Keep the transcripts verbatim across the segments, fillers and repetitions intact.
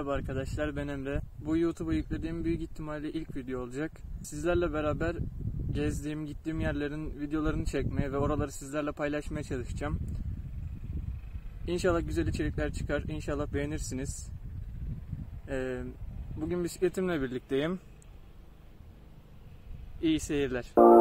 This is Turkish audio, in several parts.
Merhaba arkadaşlar, ben Emre. Bu YouTube'a yüklediğim büyük ihtimalle ilk video olacak. Sizlerle beraber gezdiğim, gittiğim yerlerin videolarını çekmeye ve oraları sizlerle paylaşmaya çalışacağım. İnşallah güzel içerikler çıkar, İnşallah beğenirsiniz. Ee, bugün bisikletimle birlikteyim. İyi seyirler.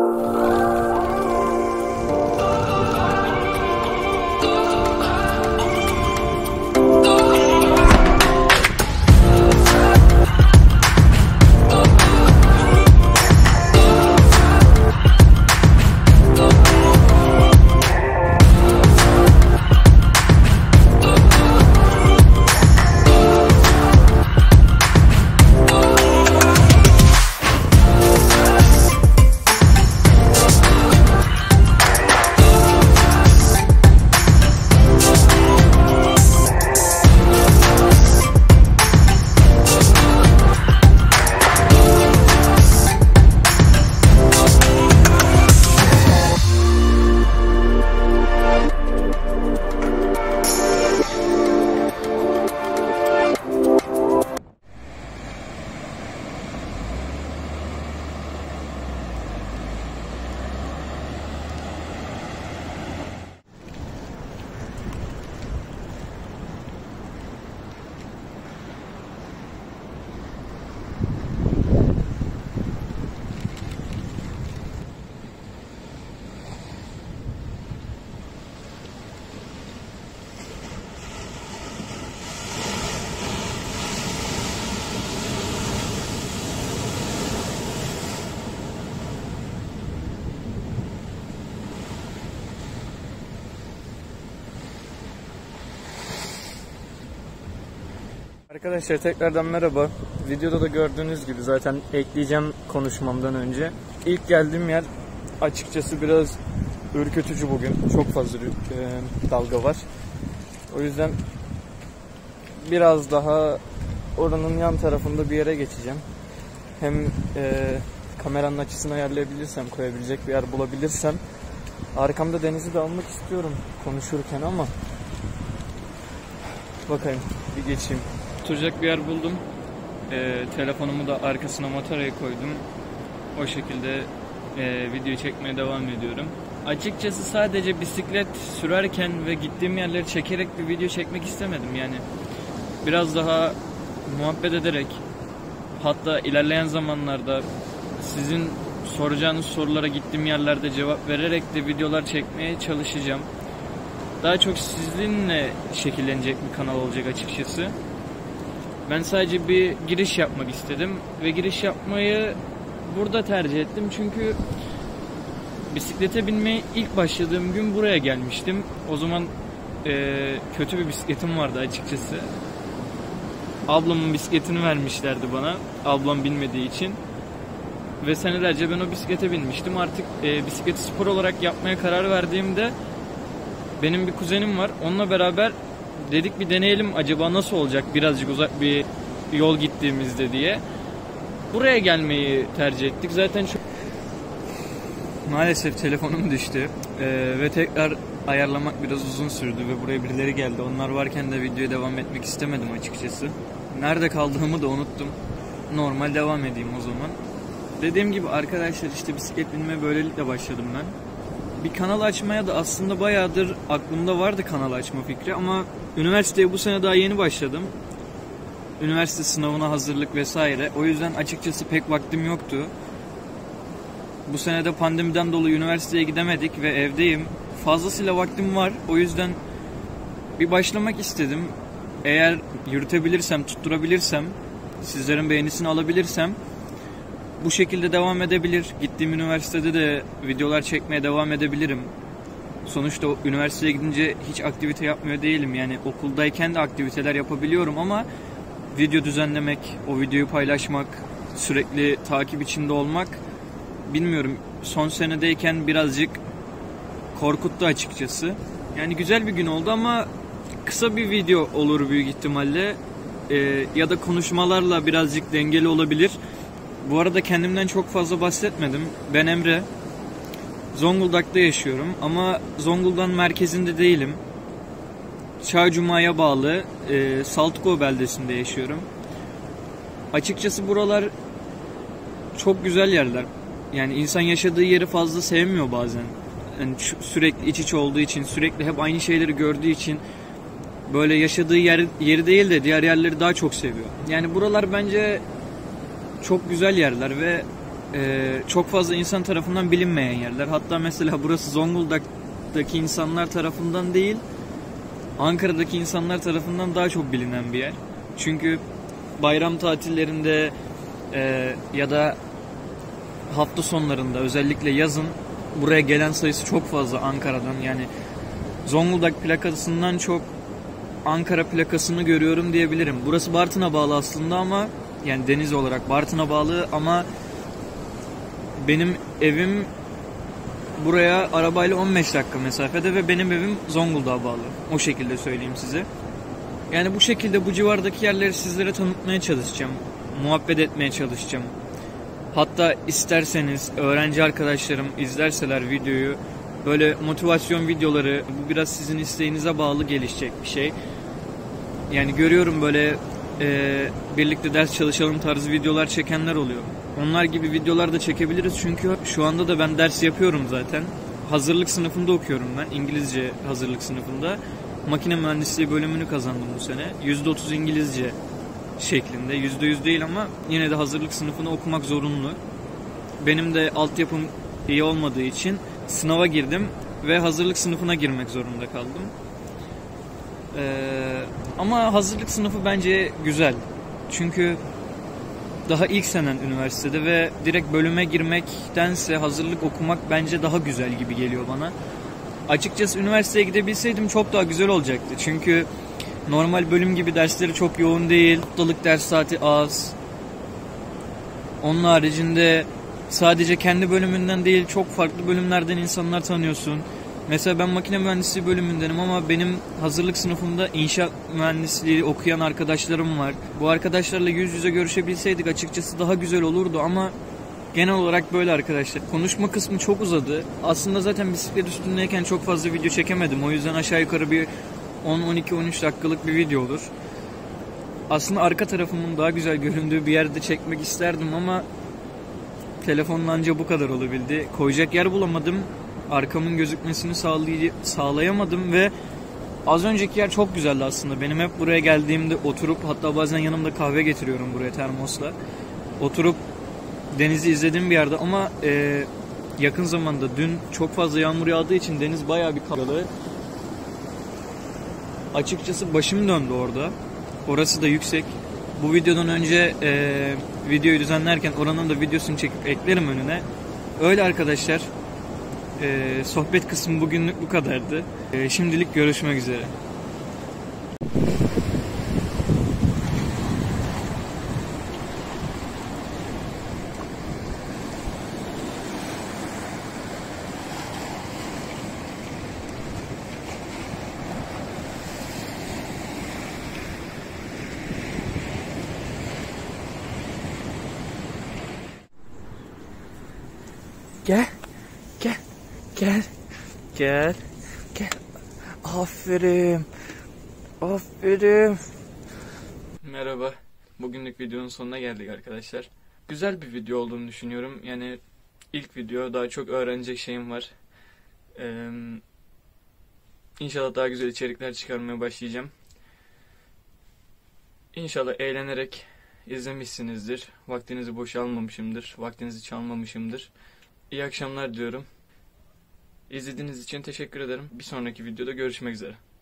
Arkadaşlar tekrardan merhaba. Videoda da gördüğünüz gibi zaten ekleyeceğim konuşmamdan önce. İlk geldiğim yer açıkçası biraz ürkütücü bugün. Çok fazla e, dalga var. O yüzden biraz daha oranın yan tarafında bir yere geçeceğim. Hem e, kameranın açısını ayarlayabilirsem, koyabilecek bir yer bulabilirsem. Arkamda denizi de almak istiyorum konuşurken ama bakayım, bir geçeyim. Oturacak bir yer buldum. Ee, telefonumu da arkasına mataraya koydum. O şekilde e, video çekmeye devam ediyorum. Açıkçası sadece bisiklet sürerken ve gittiğim yerleri çekerek bir video çekmek istemedim. Yani biraz daha muhabbet ederek, hatta ilerleyen zamanlarda sizin soracağınız sorulara gittiğim yerlerde cevap vererek de videolar çekmeye çalışacağım. Daha çok sizinle şekillenecek bir kanal olacak açıkçası. Ben sadece bir giriş yapmak istedim ve giriş yapmayı burada tercih ettim çünkü bisiklete binmeye ilk başladığım gün buraya gelmiştim. O zaman e, kötü bir bisikletim vardı açıkçası. Ablamın bisikletini vermişlerdi bana, ablam bilmediği için. Ve senelerce ben o bisiklete binmiştim. Artık e, bisikleti spor olarak yapmaya karar verdiğimde benim bir kuzenim var, onunla beraber dedik bir deneyelim acaba nasıl olacak birazcık uzak bir yol gittiğimizde diye. Buraya gelmeyi tercih ettik. Zaten çok... Maalesef telefonum düştü ee, ve tekrar ayarlamak biraz uzun sürdü ve buraya birileri geldi. Onlar varken de videoya devam etmek istemedim açıkçası. Nerede kaldığımı da unuttum. Normal devam edeyim o zaman. Dediğim gibi arkadaşlar, işte bisiklet binmeye böylelikle başladım ben. Bir kanal açmaya da aslında bayağıdır aklımda vardı kanal açma fikri ama üniversiteye bu sene daha yeni başladım. Üniversite sınavına hazırlık vesaire. O yüzden açıkçası pek vaktim yoktu. Bu sene de pandemiden dolayı üniversiteye gidemedik ve evdeyim. Fazlasıyla vaktim var. O yüzden bir başlamak istedim. Eğer yürütebilirsem, tutturabilirsem, sizlerin beğenisini alabilirsem bu şekilde devam edebilir. Gittiğim üniversitede de videolar çekmeye devam edebilirim. Sonuçta üniversiteye gidince hiç aktivite yapmıyor değilim. Yani okuldayken de aktiviteler yapabiliyorum ama video düzenlemek, o videoyu paylaşmak, sürekli takip içinde olmak, bilmiyorum, son senedeyken birazcık korkuttu açıkçası. Yani güzel bir gün oldu ama kısa bir video olur büyük ihtimalle. Ee, ya da konuşmalarla birazcık dengeli olabilir. Bu arada kendimden çok fazla bahsetmedim. Ben Emre. Zonguldak'ta yaşıyorum ama Zonguldak'ın merkezinde değilim. Çaycuma'ya bağlı e, Saltıkova beldesinde yaşıyorum. Açıkçası buralar çok güzel yerler. Yani insan yaşadığı yeri fazla sevmiyor bazen. Yani sürekli iç içe olduğu için, sürekli hep aynı şeyleri gördüğü için böyle yaşadığı yer, yeri değil de diğer yerleri daha çok seviyor. Yani buralar bence çok güzel yerler ve e, çok fazla insan tarafından bilinmeyen yerler. Hatta mesela burası Zonguldak'taki insanlar tarafından değil, Ankara'daki insanlar tarafından daha çok bilinen bir yer. Çünkü bayram tatillerinde e, ya da hafta sonlarında, özellikle yazın buraya gelen sayısı çok fazla Ankara'dan. Yani Zonguldak plakasından çok Ankara plakasını görüyorum diyebilirim. Burası Bartın'a bağlı aslında ama yani deniz olarak Bartın'a bağlı ama benim evim buraya arabayla on beş dakika mesafede ve benim evim Zonguldak'a bağlı. O şekilde söyleyeyim size. Yani bu şekilde bu civardaki yerleri sizlere tanıtmaya çalışacağım. Muhabbet etmeye çalışacağım. Hatta isterseniz öğrenci arkadaşlarım izlerseler videoyu, böyle motivasyon videoları, bu biraz sizin isteğinize bağlı gelişecek bir şey. Yani görüyorum böyle e, birlikte ders çalışalım tarzı videolar çekenler oluyor. Onlar gibi videolar da çekebiliriz çünkü şu anda da ben ders yapıyorum zaten. Hazırlık sınıfında okuyorum ben, İngilizce hazırlık sınıfında. Makine mühendisliği bölümünü kazandım bu sene. yüzde otuz İngilizce şeklinde, yüzde yüz değil ama yine de hazırlık sınıfını okumak zorunlu. Benim de altyapım iyi olmadığı için sınava girdim ve hazırlık sınıfına girmek zorunda kaldım. Ee, ama hazırlık sınıfı bence güzel. Çünkü daha ilk senen üniversitede ve direkt bölüme girmektense hazırlık okumak bence daha güzel gibi geliyor bana. Açıkçası üniversiteye gidebilseydim çok daha güzel olacaktı. Çünkü normal bölüm gibi dersleri çok yoğun değil. Haftalık ders saati az. Onun haricinde sadece kendi bölümünden değil çok farklı bölümlerden insanlar tanıyorsun. Mesela ben makine mühendisliği bölümündenim ama benim hazırlık sınıfımda inşaat mühendisliği okuyan arkadaşlarım var. Bu arkadaşlarla yüz yüze görüşebilseydik açıkçası daha güzel olurdu ama genel olarak böyle arkadaşlar. Konuşma kısmı çok uzadı. Aslında zaten bisiklet üstündeyken çok fazla video çekemedim. O yüzden aşağı yukarı bir on on iki on üç dakikalık bir video olur. Aslında arka tarafımın daha güzel göründüğü bir yerde çekmek isterdim ama telefonla anca bu kadar olabildi. Koyacak yer bulamadım. Arkamın gözükmesini sağlay- sağlayamadım ve az önceki yer çok güzeldi aslında. Benim hep buraya geldiğimde oturup, hatta bazen yanımda kahve getiriyorum buraya termosla. Oturup denizi izlediğim bir yerde ama e, yakın zamanda dün çok fazla yağmur yağdığı için deniz bayağı bir kapalı. Açıkçası başım döndü orada. Orası da yüksek. Bu videodan önce e, videoyu düzenlerken oranın da videosunu çekip eklerim önüne. Öyle arkadaşlar. E, sohbet kısmı bugünlük bu kadardı. E, şimdilik görüşmek üzere. Gel. Gel. Gel. Gel. Gel. Aferin. Aferin. Merhaba. Bugünlük videonun sonuna geldik arkadaşlar. Güzel bir video olduğunu düşünüyorum. Yani ilk video, daha çok öğrenecek şeyim var. Ee, İnşallah daha güzel içerikler çıkarmaya başlayacağım. İnşallah eğlenerek izlemişsinizdir. Vaktinizi boşa almamışımdır. Vaktinizi çalmamışımdır. İyi akşamlar diyorum. İzlediğiniz için teşekkür ederim. Bir sonraki videoda görüşmek üzere.